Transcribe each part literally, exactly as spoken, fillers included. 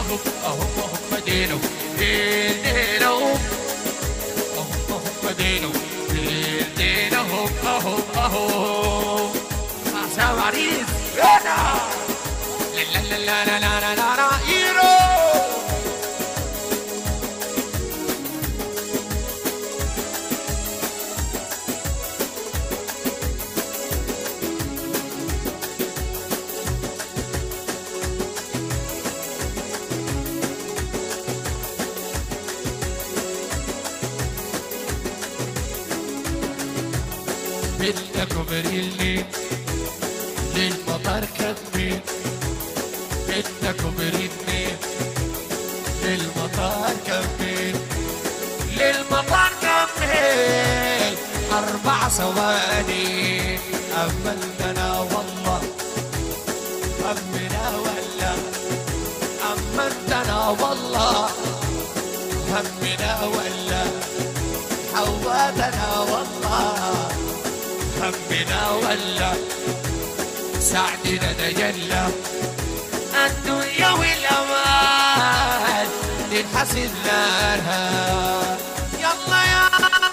اهو اهو هم دينو دين دينو اهو هم دينو دين دينو اهو اهو عشان عريس لا لا لا لا لا لا لا لا ايرو بدنا كوبريلي للمطار كمل بدنا كوبريلي للمطار كمل للمطار كمل أربع ثواني أملنا والله همنا ولا أملتنا والله همنا ولا حواتنا والله همنا ولا سعدنا تجلى الدنيا والأمان ننحسن لها يلا يا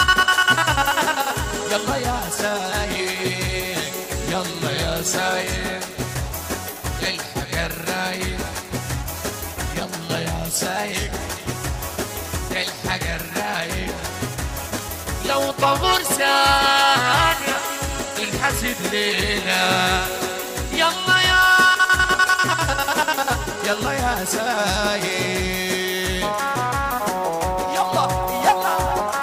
يلا يا سايق يلا يا سايق الحق الرايق يلا يا سايق الحق الرايق لو طمر ثانية الحسد ليلة يلا يا يلا يا سايق يلا يلا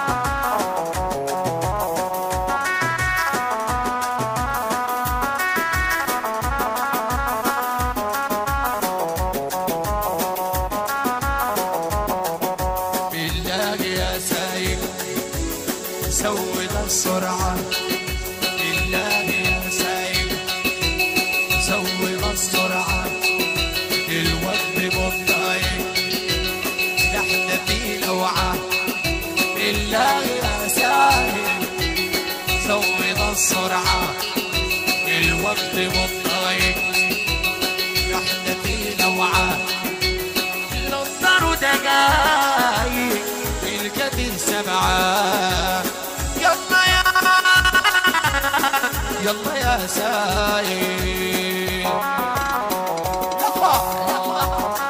بالله يا سايق سوي السرعة بالله يا سايق سوي السرعة الوقت بطايق نحن في لوعة بالله يا سايق سوي السرعة الوقت بطايق نحن في لوعة نصر دقايق الكثير سبعة يلا يا يلا يا سايق يلا يلا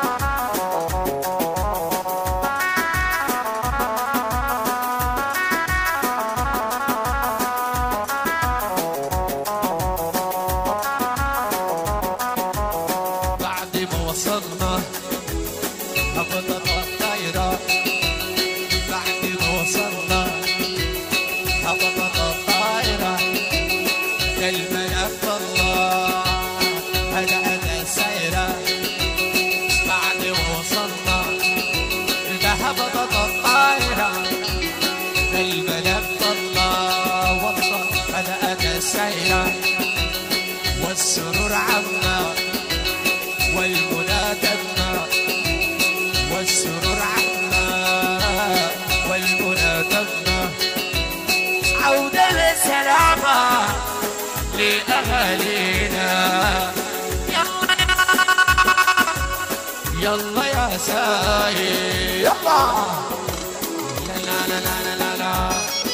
بعد ما وصلنا هبطت الطايرة بعد ما وصلنا هبطت الطايرة الملك الله هدأت سيرة بعد ما وصلنا هبطت الطايرة الملك الله والله هدأت سيرة والسرور عما والمنى تما والسرور عما والمنى تما عودة بالسلامة لأهالينا يلا يلا يا سايق يلا لا لا لا لا لا لا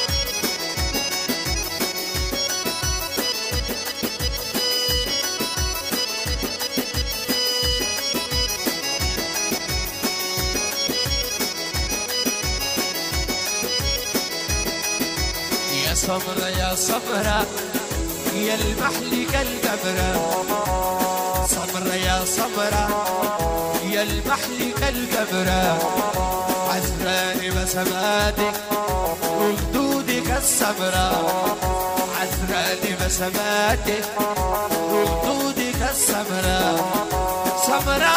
يا صبرة يا صبرة يا المحلي كالجبرة صبرة يا صبرة يا المحلي كالجبرة عزراني بسماتك وخدودك السمرة عزراني بسماتك وخدودك السمرة سمرة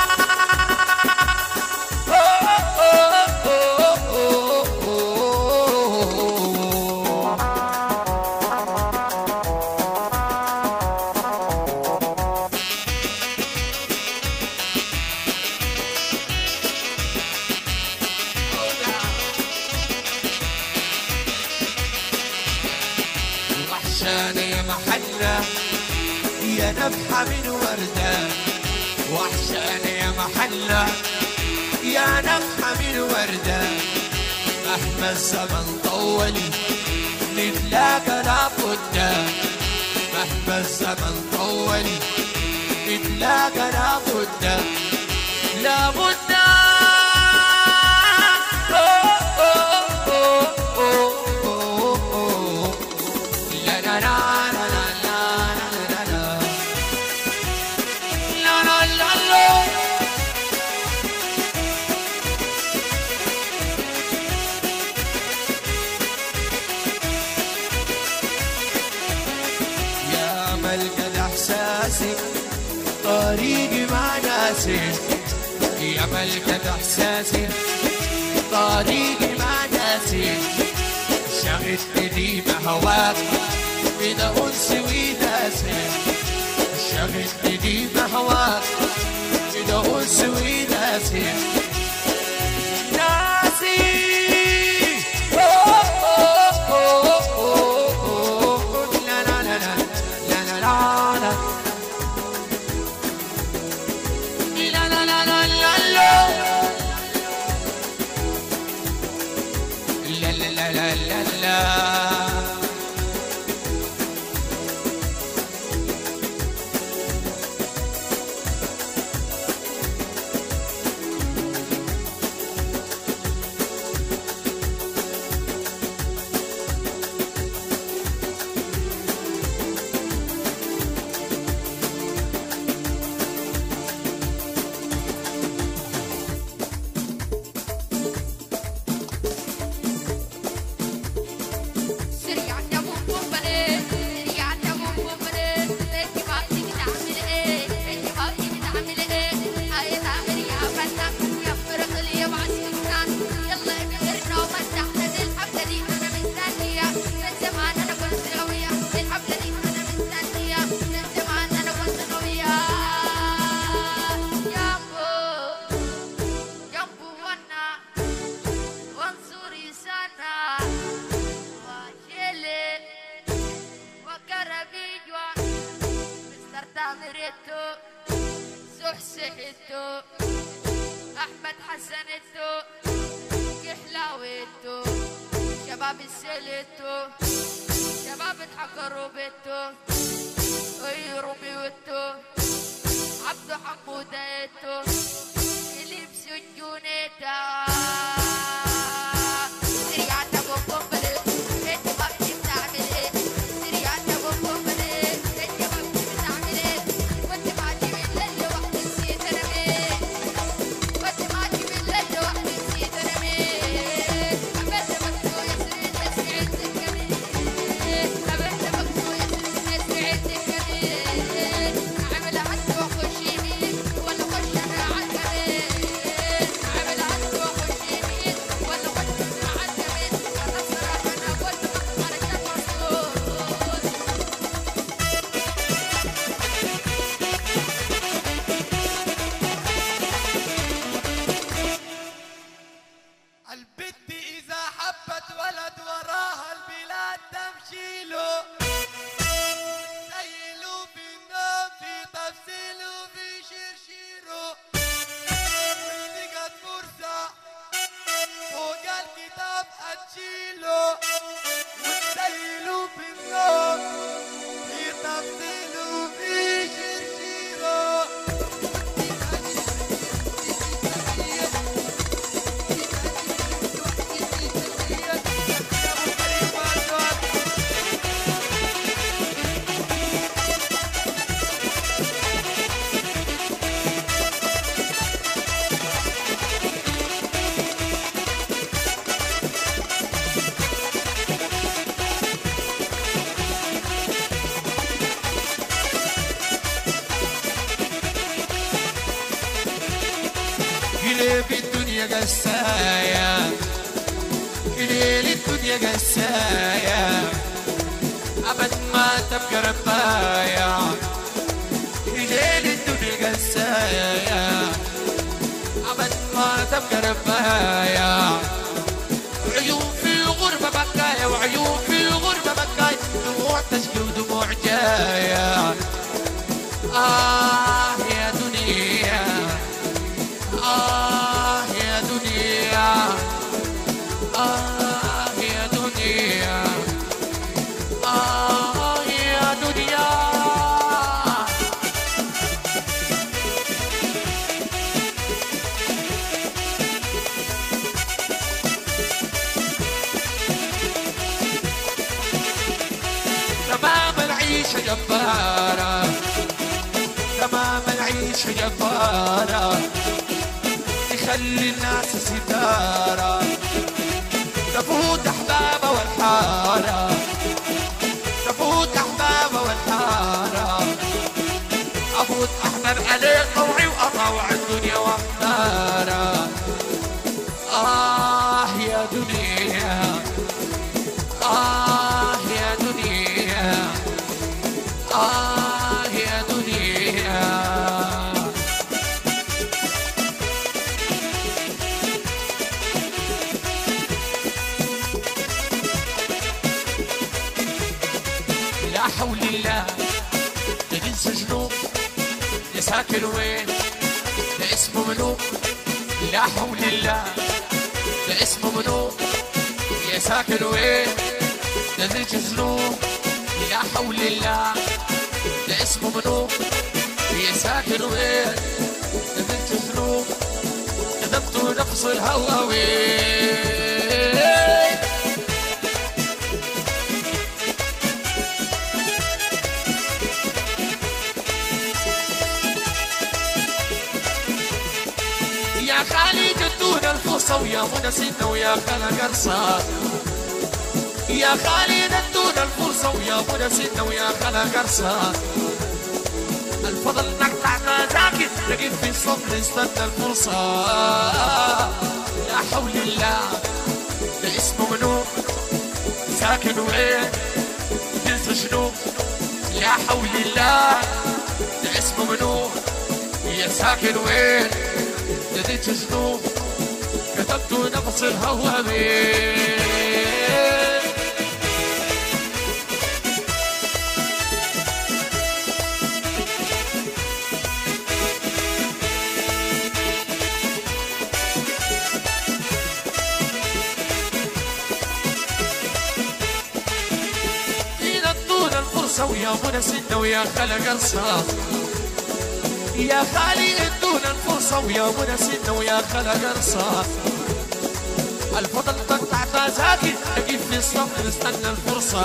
وحشاني يا محلة يا نفحة من وردة وحشاني يا محلة محلة يا نفحة من وردة مهما الزمن طول نتلاقى لابد مهما الزمن طول نتلاقى لابد لابد طريقي مع ناسي يا ملكة إحساسي طريقي مع ناسي شغلتني بهواك بدا أنسي وناسي شغلتني بهواك بدا أنسي وناسي ناسي لا لا لا لا لا لا لا لا لا لا لا سحسحتو أحمد حسنتو كحلاوتو شباب السلتو شباب اتحكروا بيتو اي رومي وتو عبدو حمودتو اللي بسجونتا في الدنيا قسايا ليل الدنيا قسايا أبد ما تبقى ربايا ليل الدنيا قسايا أبد ما تبقى ربايا عيون في الغربة بكايا وعيون في الغربة بكايا دموع تشكي ودموع جاية آه يا دنيا جبارة تماما عيشة جبارة يخلي الناس ستارة تفوت أحبابه والحارة تفوت أحبابه والحارة أفوت أحمر عليه طوعي وأطاوع الدنيا واختارة. آه يا دنيا آه يا دنيا آه يا دنيا. لا حول الله لا ننسى جنوب لا ساكن وين لا اسمه منو. لا حول الله لا اسمه منو يا ساكن وين لا ننسى جنوب. لا حول الله لا اسمه منو يا ساكن وين لا ننسى جنوب. كذبت نفس الهوى وين. يا خالي جدونا الفرصة ويا منى سنة ويا خلا قرصة. يا خالي جدونا الفرصة ويا منى سنة ويا خلا قرصة. الفضل نقطع مزاكي نقف في الصبر نستنى الفرصة. لا حول الله لا اسمه منو ساكن وين تنسى شنو. لا حول الله لا اسمه منو يا ساكن وين نسيت شنو. كتبت نفس الهوى بين. فينا طول الفرصة ويا منى سنة ويا خلا قرصة. يا خالي ادونا الفرصة ويا منى سنة ويا خلا قرصة. الفضل تقطع فازاكي نقف في الصف نستنى الفرصة.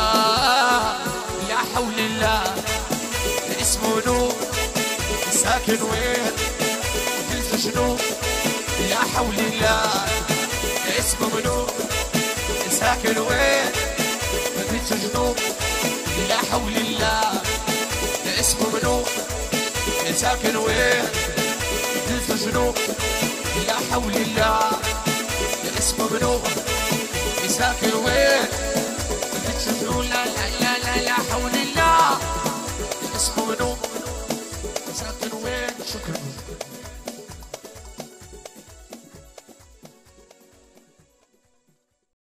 لا حول الله لا اسمه نو ساكن وين تنسى شنو. لا حول الله لا اسمه منو ساكن وين تنسى شنو. لا حول الله لا اسمه منو ساكن وين تنسى شنو. لا حول الله لا اسمه منو ساكن وين تنسى شنو. لا لا